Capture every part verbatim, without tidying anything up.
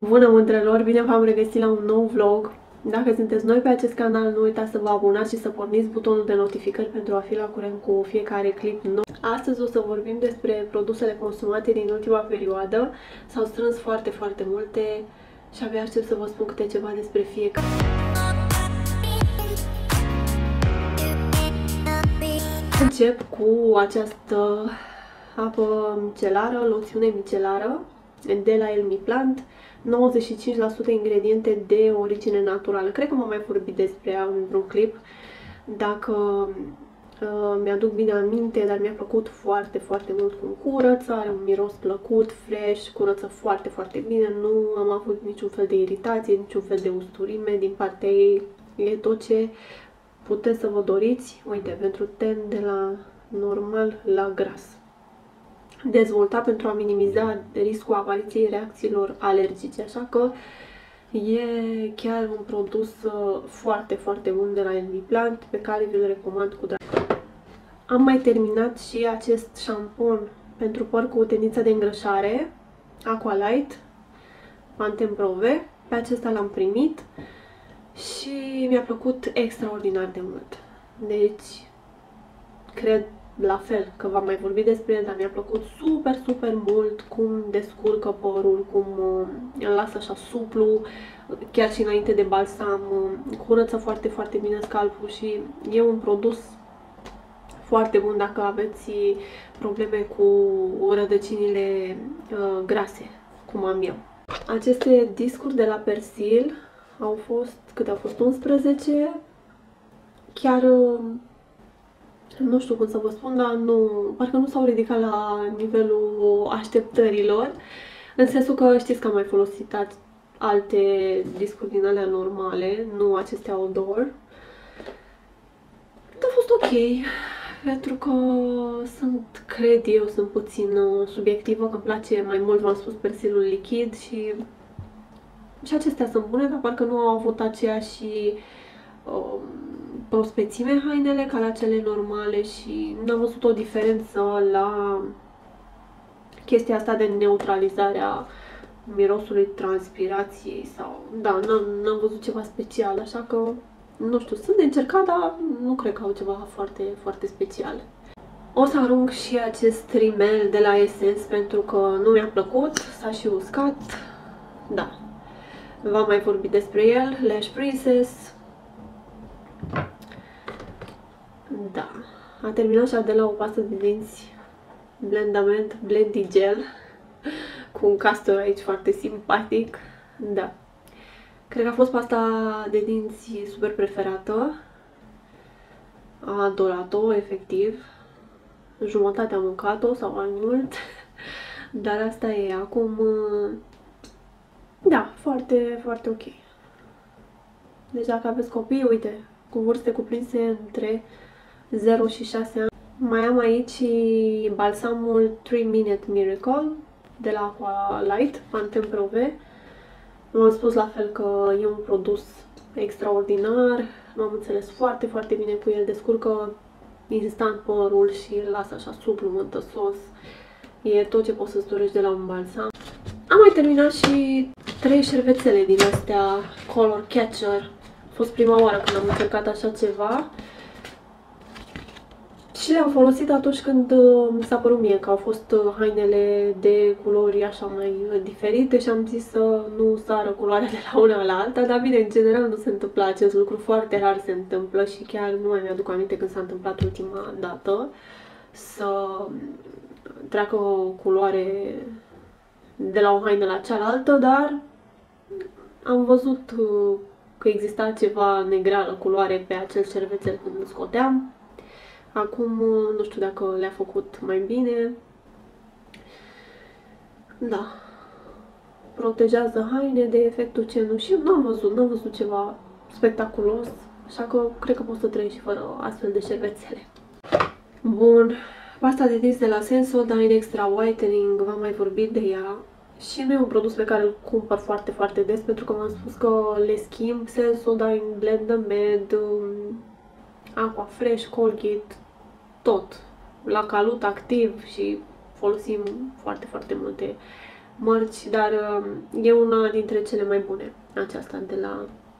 Bună, mândrelor! Bine v-am regăsit la un nou vlog. Dacă sunteți noi pe acest canal, nu uitați să vă abonați și să porniți butonul de notificări pentru a fi la curent cu fiecare clip nou. Astăzi o să vorbim despre produsele consumate din ultima perioadă. S-au strâns foarte, foarte multe și abia aștept să vă spun câte ceva despre fiecare. Încep cu această apă micelară, loțiune micelară de la El Mi Plant. nouăzeci și cinci la sută ingrediente de origine naturală. Cred că m-am mai vorbit despre ea în vreun clip. Dacă uh, mi-aduc bine aminte, dar mi-a plăcut foarte, foarte mult cum curăță. Are un miros plăcut, fresh, curăță foarte, foarte bine. Nu am avut niciun fel de iritație, niciun fel de usturime din partea ei. E tot ce puteți să vă doriți. Uite, pentru ten de la normal la gras. Dezvoltat pentru a minimiza riscul apariției reacțiilor alergice, așa că e chiar un produs foarte, foarte bun de la El Mi Plant, pe care vi-l recomand cu drag. Am mai terminat și acest șampon pentru păr cu tendința de îngrășare, Aqualight, Pantene Pro V. Pe acesta l-am primit și mi-a plăcut extraordinar de mult. Deci, cred la fel, că v-am mai vorbit despre el, dar mi-a plăcut super, super mult cum descurcă părul, cum îl lasă așa suplu, chiar și înainte de balsam, curăță foarte, foarte bine scalpul și e un produs foarte bun dacă aveți probleme cu rădăcinile uh, grase, cum am eu. Aceste discuri de la Persil au fost, câte au fost, unsprezece, chiar... Uh, nu știu cum să vă spun, dar nu, parcă nu s-au ridicat la nivelul așteptărilor, în sensul că știți că am mai folosit alte discuri din alea normale, nu acestea outdoor. A fost ok, pentru că sunt, cred eu, sunt puțin subiectivă, că îmi place mai mult, v-am spus, persilul lichid și, și acestea sunt bune, dar parcă nu au avut aceeași um, prospețime hainele ca la cele normale și n-am văzut o diferență la chestia asta de neutralizare a mirosului transpirației sau... Da, n-am văzut ceva special, așa că, nu știu, sunt de încercat, dar nu cred că au ceva foarte, foarte special. O să arunc și acest rimel de la Essence pentru că nu mi-a plăcut, s-a și uscat. Da, v-am mai vorbit despre el, Lash Princess. Da, a terminat și de la o pastă de dinți Blendament Blendy Gel cu un castor aici foarte simpatic. Da, cred că a fost pasta de dinți super preferată. A adorat-o, efectiv. Jumătate am mâncat-o sau mai mult, dar asta e. Acum, da, foarte, foarte ok. Deci dacă aveți copii, uite, cu vârste cuprinse între zero și șase ani. Mai am aici balsamul trei Minute Miracle de la Aqualight, Pantene Pro V. V-am spus la fel că e un produs extraordinar, m-am înțeles foarte, foarte bine cu el, descurcă instant părul și îl lasă așa suplu, mântăsos. E tot ce poți să-ți dorești de la un balsam. Am mai terminat și trei șervețele din astea Color Catcher. A fost prima oară când am încercat așa ceva. Și le-am folosit atunci când mi s-a părut mie că au fost hainele de culori așa mai diferite și am zis să nu sară culoarea de la una la alta, dar bine, în general nu se întâmplă acest lucru, foarte rar se întâmplă și chiar nu mai mi-aduc aminte când s-a întâmplat ultima dată să treacă o culoare de la o haină la cealaltă, dar am văzut că exista ceva negreală culoare pe acel șervețel când îl scoteam. Acum nu știu dacă le-a făcut mai bine. Da. Protejează haine de efectul cenușiu. Nu am văzut, nu am văzut ceva spectaculos. Așa că cred că pot să trăiesc și fără astfel de șervețele. Bun. Pasta de dinți de la Sensodyne Extra Whitening. V-am mai vorbit de ea. Și nu e un produs pe care îl cumpăr foarte, foarte des, pentru că v-am spus că le schimb. Sensodyne, Blendament, Aqua Fresh, Colgate, tot. La Calut activ și folosim foarte, foarte multe mărci, dar e una dintre cele mai bune, aceasta de la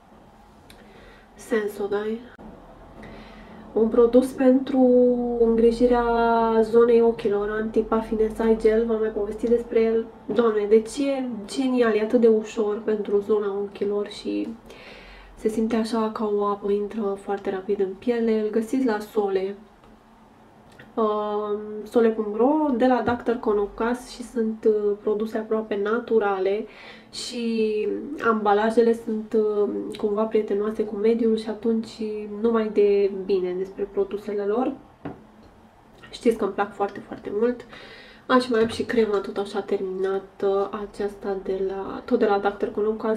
Sensodyne. Un produs pentru îngrijirea zonei ochilor, Anti-Puffiness Eye Gel, v-am mai povestit despre el. Doamne, de ce genial, e atât de ușor pentru zona ochilor și se simte așa ca o apă, intră foarte rapid în piele. Îl găsiți la Sole, uh, sole punct ro, de la doctor Konopkas și sunt uh, produse aproape naturale și ambalajele sunt uh, cumva prietenoase cu mediul și atunci numai de bine despre produsele lor. Știți că îmi plac foarte, foarte mult. Aș mai am și crema tot așa terminată, aceasta de la, tot de la doctor Konopkas,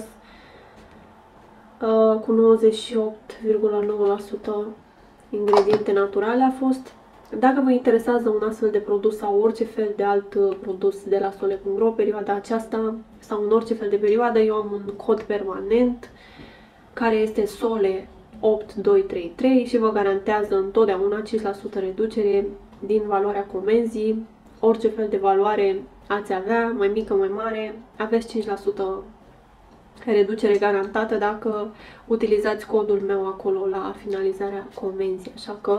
uh, cu nouăzeci și opt virgulă nouă la sută ingrediente naturale a fost. Dacă vă interesează un astfel de produs sau orice fel de alt produs de la Sole punct ro perioada aceasta sau în orice fel de perioadă, eu am un cod permanent care este Sole opt doi trei trei și vă garantează întotdeauna cinci la sută reducere din valoarea comenzii. Orice fel de valoare ați avea, mai mică, mai mare, aveți cinci la sută reducere garantată dacă utilizați codul meu acolo la finalizarea comenzii. Așa că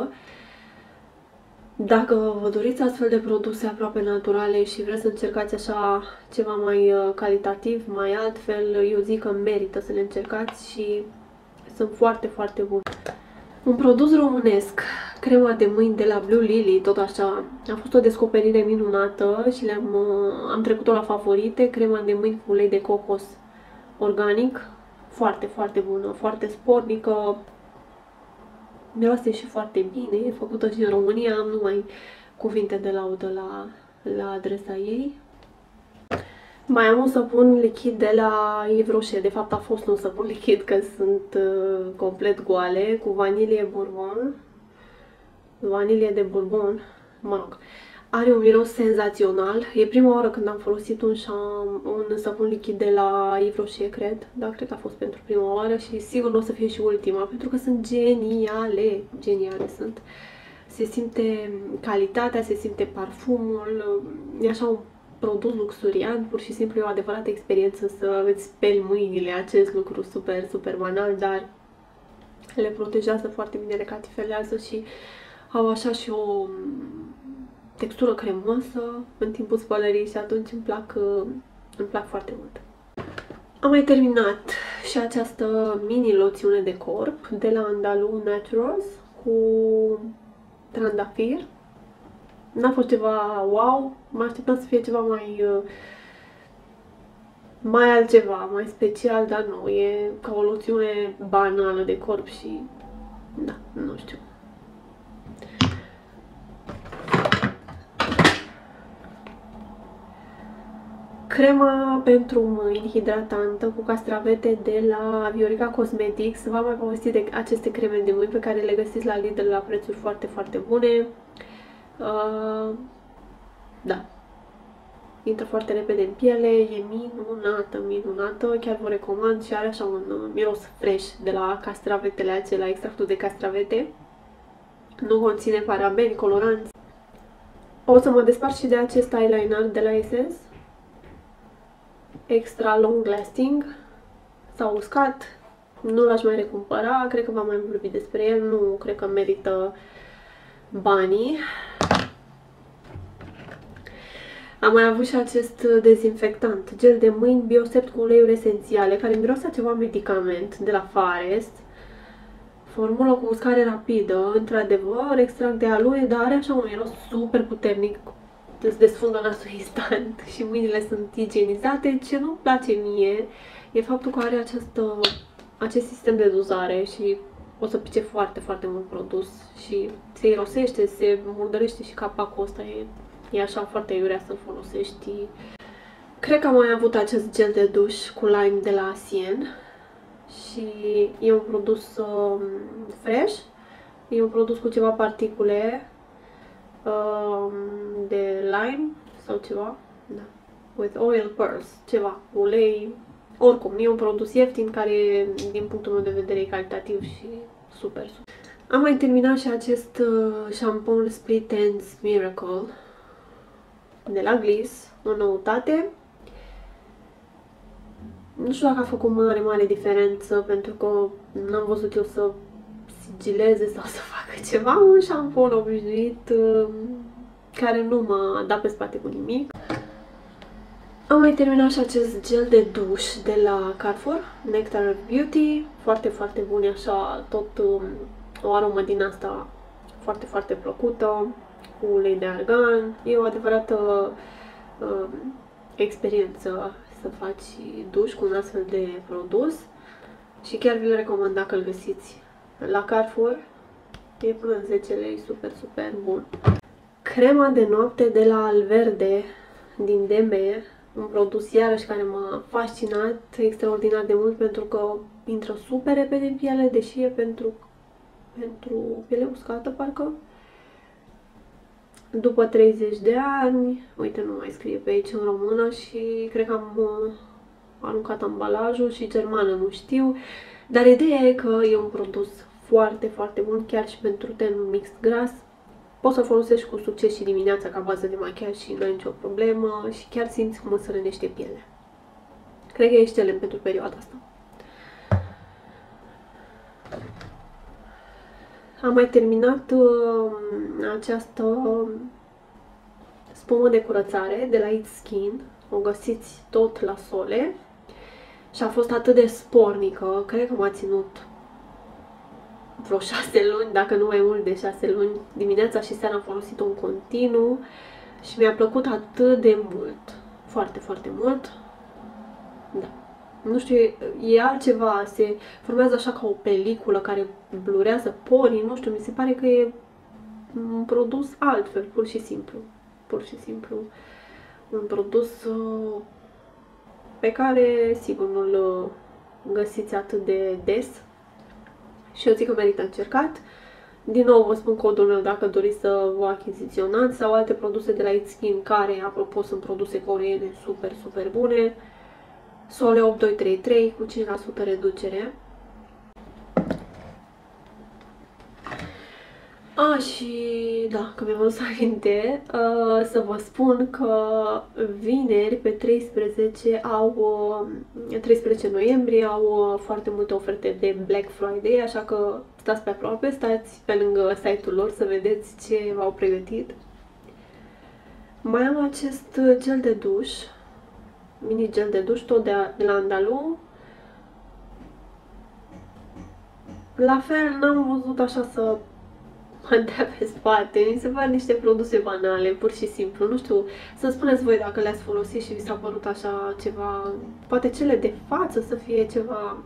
dacă vă doriți astfel de produse aproape naturale și vreți să încercați așa ceva mai calitativ, mai altfel, eu zic că merită să le încercați și sunt foarte, foarte bune. Un produs românesc, crema de mâini de la Blue Lily, tot așa, a fost o descoperire minunată și le-am am trecut-o la favorite. Crema de mâini cu ulei de cocos organic, foarte, foarte bună, foarte spornică. Miroase și foarte bine, e făcută și în România, am numai cuvinte de laudă la, la adresa ei. Mai am un săpun lichid de la Yves Rocher, de fapt a fost un săpun lichid că sunt uh, complet goale, cu vanilie bourbon, vanilie de bourbon, mă rog. Are un miros senzațional, e prima oară când am folosit un, un săpun lichid de la Yves Rocher, cred, da, cred că a fost pentru prima oară și sigur nu o să fie și ultima, pentru că sunt geniale, geniale sunt. Se simte calitatea, se simte parfumul, e așa un produs luxuriant, pur și simplu e o adevărată experiență să îți speli mâinile, acest lucru super, super banal, dar le protejează foarte bine, le catifelează și au așa și o textură cremoasă în timpul spălării și atunci îmi plac, îmi plac foarte mult. Am mai terminat și această mini loțiune de corp de la Andalou Naturals cu trandafir. N-a fost ceva wow, mă așteptam să fie ceva mai mai altceva, mai special, dar nu, e ca o loțiune banală de corp și da, nu știu. Crema pentru mâini hidratantă cu castravete de la Viorica Cosmetics. V-am mai povestit de aceste creme de mâini pe care le găsiți la Lidl la prețuri foarte, foarte bune. Uh, da. Intră foarte repede în piele, e minunată, minunată. Chiar vă recomand și are așa un miros fresh de la castravetele acelea, extractul de castravete. Nu conține parabeni, coloranți. O să mă despart și de acest eyeliner de la Essence. Extra long lasting, s-a uscat, nu l-aș mai recumpăra, cred că v-am mai vorbit despre el, nu cred că merită banii. Am mai avut și acest dezinfectant, gel de mâini Biosept cu uleiuri esențiale, care miroase ceva medicament de la Forest. Formulă cu uscare rapidă, într-adevăr, extract de aloe, dar are așa un miros super puternic. Îți desfundă nasul instant și mâinile sunt igienizate. Ce nu-mi place mie e faptul că are această, acest sistem de dozare și o să pice foarte, foarte mult produs și se irosește, se murdărește și capacul ăsta e, e așa foarte iurea să-l folosești. Cred că am mai avut acest gel de duș cu lime de la Sien și e un produs um, fresh, e un produs cu ceva particule de lime sau ceva, da, with oil pearls, ceva, ulei, oricum, e un produs ieftin care, din punctul meu de vedere, e calitativ și super, super. Am mai terminat și acest uh, șampon Split Ends Miracle de la Gliss, o noutate. Nu știu dacă a făcut mare, mare diferență, pentru că n-am văzut eu să sigileze sau să facă ceva. Un șampon obișnuit care nu m-a dat pe spate cu nimic. Am mai terminat și acest gel de duș de la Carrefour, Nectar Beauty. Foarte, foarte bun, e așa, tot um, o aromă din asta foarte, foarte plăcută, cu ulei de argan. E o adevărată um, experiență să faci duș cu un astfel de produs și chiar vi-l recomand dacă îl găsiți la Carrefour. E până în zece lei, super, super bun. Crema de noapte de la Alverde din D M, un produs iarăși care m-a fascinat extraordinar de mult pentru că intră super repede în piele, deși e pentru, pentru piele uscată, parcă. După treizeci de ani, uite, nu mai scrie pe aici în română și cred că am uh, aruncat ambalajul și germană, nu știu, dar ideea e că e un produs foarte, foarte bun, chiar și pentru ten mix gras. Poți să folosești cu succes și dimineața ca bază de machiaj și nu ai nicio problemă și chiar simți cum îți rănește pielea. Cred că e excelent pentru perioada asta. Am mai terminat uh, această spumă de curățare de la It's Skin. O găsiți tot la Sole și a fost atât de spornică, cred că m-a ținut vreo șase luni, dacă nu mai mult de șase luni. Dimineața și seara am folosit-o în continuu și mi-a plăcut atât de mult. Foarte, foarte mult. Da. Nu știu, e altceva, se formează așa ca o peliculă care blurează porii, nu știu, mi se pare că e un produs altfel, pur și simplu. Pur și simplu. Un produs uh, pe care, sigur, nu-l uh, găsiți atât de des. Și eu zic că merită încercat. Din nou vă spun codul meu dacă doriți să vă achiziționați sau alte produse de la It's Skin care, apropo, sunt produse coreene super, super bune. Sole opt doi trei trei cu cinci la sută reducere. A, și da, că mi-am adus aminte uh, să vă spun că vineri pe treisprezece au uh, treisprezece noiembrie au uh, foarte multe oferte de Black Friday, așa că stați pe aproape, stați pe lângă site-ul lor să vedeți ce v-au pregătit. Mai am acest gel de duș, mini gel de duș, tot de, de la Andalou. La fel, n-am văzut așa să mă dea pe spate, mi se par niște produse banale, pur și simplu, nu știu, să spuneți voi dacă le-ați folosit și vi s-a părut așa ceva, poate cele de față să fie ceva,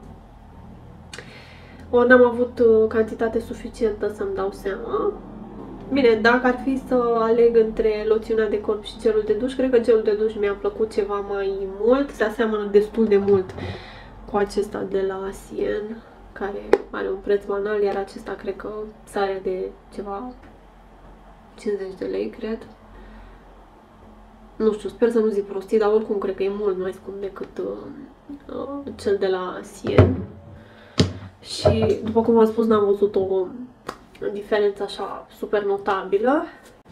ori n-am avut cantitate suficientă să-mi dau seama. Bine, dacă ar fi să aleg între loțiunea de corp și gelul de duș, cred că gelul de duș mi-a plăcut ceva mai mult, se aseamănă destul de mult cu acesta de la Sien, care are un preț banal, iar acesta cred că sare de ceva cincizeci de lei, cred. Nu știu, sper să nu zic prostii, dar oricum cred că e mult mai scump decât uh, uh, cel de la Sien. Și, după cum am spus, n-am văzut o diferență așa super notabilă.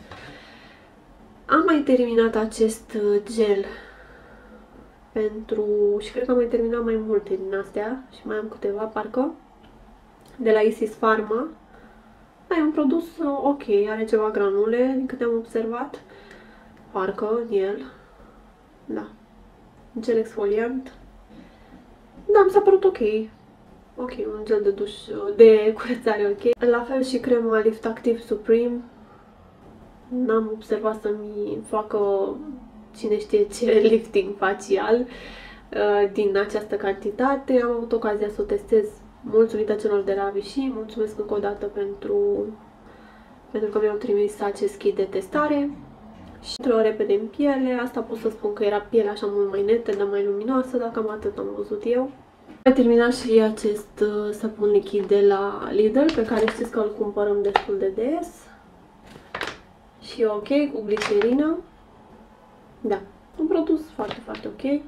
Am mai terminat acest gel pentru... și cred că am mai terminat mai multe din astea și mai am câteva, parcă, de la Isis Pharma. Da, e un produs ok, are ceva granule, din câte am observat, parcă, în el. Da. Gel exfoliant. Da, mi s-a părut ok. Ok, un gel de duș, de curățare ok. La fel și crema Lift Active Supreme. N-am observat să-mi facă cine știe ce lifting facial uh, din această cantitate. Am avut ocazia să o testez, mulțumită celor de la Vichy. Mulțumesc încă o dată pentru, pentru că mi-au trimis acest kit de testare. Și intră repede în piele. Asta pot să spun că era pielea așa mult mai netedă, mai luminoasă, dacă cam atât am văzut eu. Am terminat și acest uh, sapun lichid de la Lidl, pe care știți că îl cumpărăm destul de des. Și e ok, cu glicerină. Da, un produs foarte, foarte ok.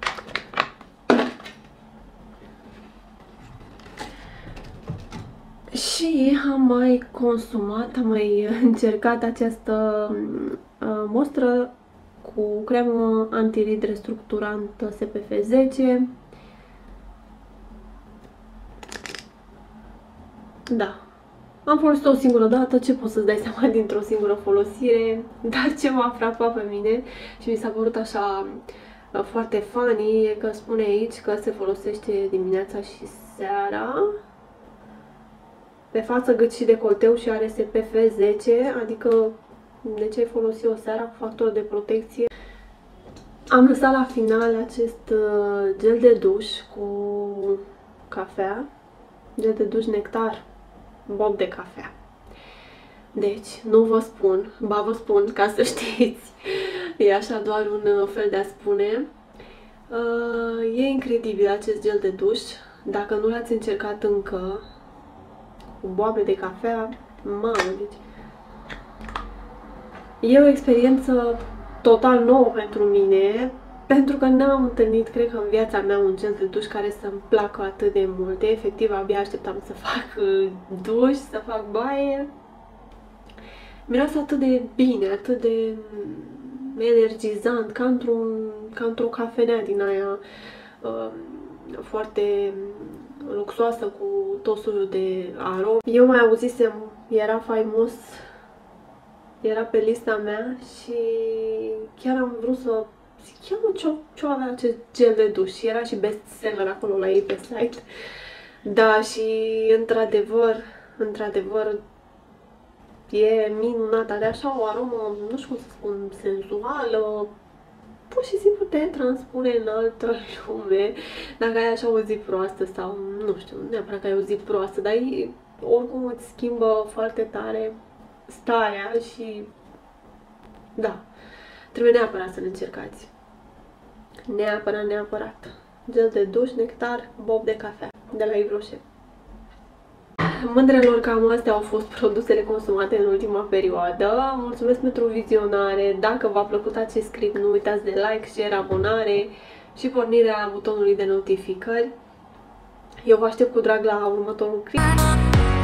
Și am mai consumat, am mai încercat această uh, mostră cu cremă antirid restructurant S P F zece. Da. Am folosit o singură dată, ce poți să-ți dai seama dintr-o singură folosire, dar ce m-a frapat pe mine și mi s-a părut așa foarte funny e că spune aici că se folosește dimineața și seara pe față, gât și decolteu și are S P F zece, adică de ce ai folosi o seara cu factor de protecție. Am lăsat la final acest gel de duș cu cafea, gel de duș nectar, bob de cafea. Deci, nu vă spun, ba vă spun ca să știți, e așa doar un fel de a spune. E incredibil acest gel de duș, dacă nu l-ați încercat încă, cu boabe de cafea, mamă, deci e o experiență total nouă pentru mine, pentru că n-am întâlnit, cred că în viața mea, un gel de duș care să-mi placă atât de mult. Efectiv, abia așteptam să fac duș, să fac baie. Miroase atât de bine, atât de energizant, ca într-un, ca într-o cafenea din aia uh, foarte luxoasă cu tot soiul de arome. Eu mai auzisem, era faimos, era pe lista mea și chiar am vrut să zic, ia mă, ce, ce avea acest gel de duș și era și bestseller acolo la ei pe site. Da, și într-adevăr, într-adevăr, e minunat, are așa o aromă, nu știu cum să spun, senzuală, pur și simplu te transpune în altă lume, dacă ai așa o zi proastă sau, nu știu, neapărat că ai o zi proastă, dar e, oricum îți schimbă foarte tare starea și, da, trebuie neapărat să le încercați. Neapărat, neapărat. Gel de duș, nectar, bob de cafea, de la Yves Rocher. Mândrelor, cam astea au fost produsele consumate în ultima perioadă. Mulțumesc pentru vizionare. Dacă v-a plăcut acest clip, nu uitați de like, share, abonare și pornirea butonului de notificări. Eu vă aștept cu drag la următorul clip.